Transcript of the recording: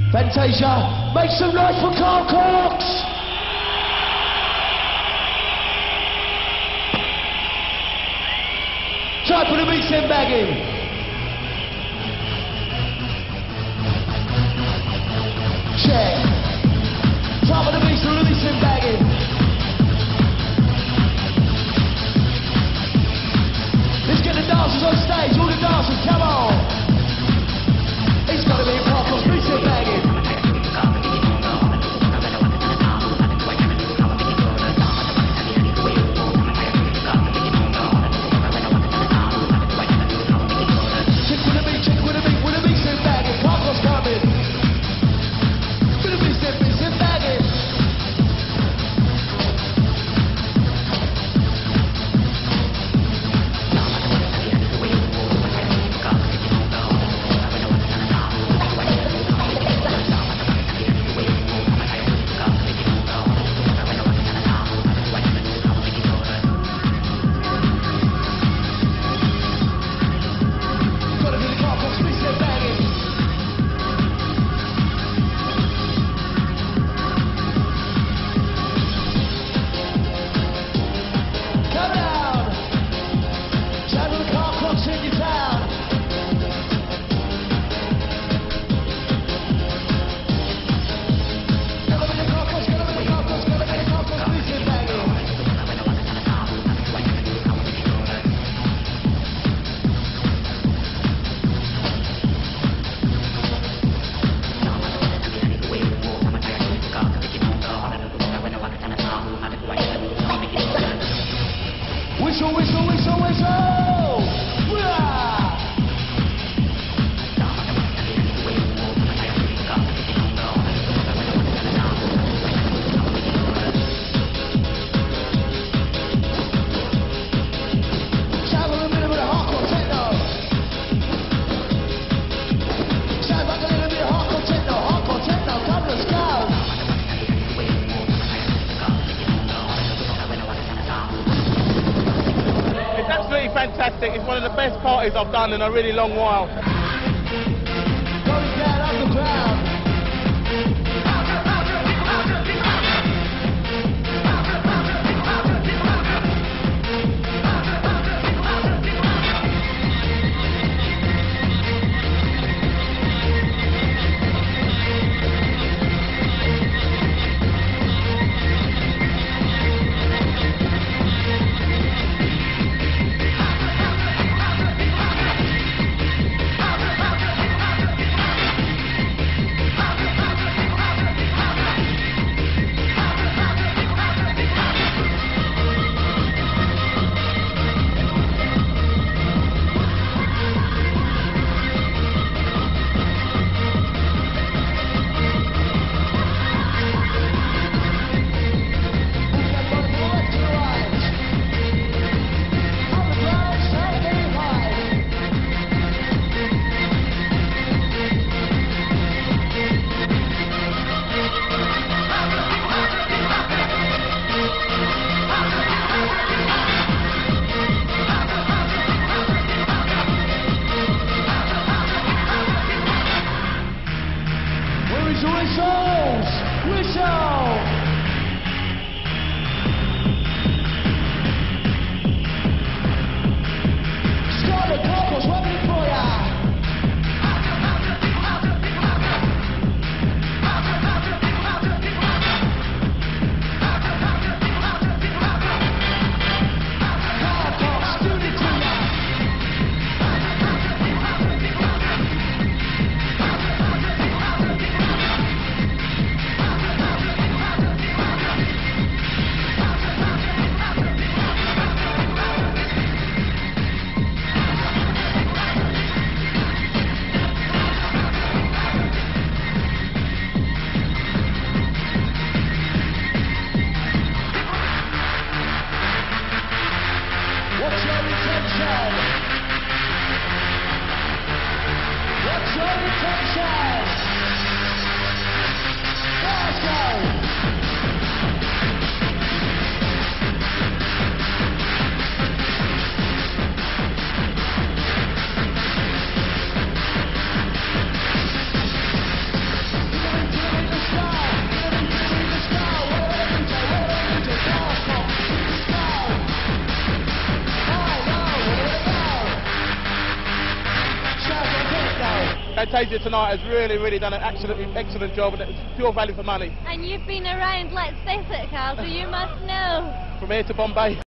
Fantasia, make some noise for Carl Cox! Try for the beat, send back in. Check. Try for the beat, so the beat, send back in. Let's get the dancers on stage, all the dancers, come on! It's gotta be a Carl Cox, beat, send back in. Whistle, whistle, whistle, whistle! Hurrah! Shout a little bit of hardcore techno. Shout back a little bit of hardcore techno, come let's go! It's absolutely fantastic. It's one of the best parties I've done in a really long while. Going down underground. Fantasia tonight has really done an absolutely excellent job, and it's pure value for money. And you've been around Let's Face It, Carl, so you must know. From here to Bombay.